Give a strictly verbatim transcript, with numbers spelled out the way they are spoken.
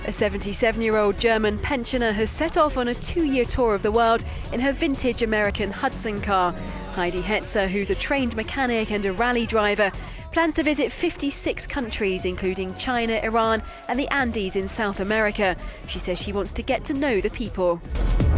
A seventy-seven-year-old German pensioner has set off on a two-year tour of the world in her vintage American Hudson car. Heidi Hetzer, who's a trained mechanic and a rally driver, plans to visit fifty-six countries, including China, Iran and the Andes in South America. She says she wants to get to know the people.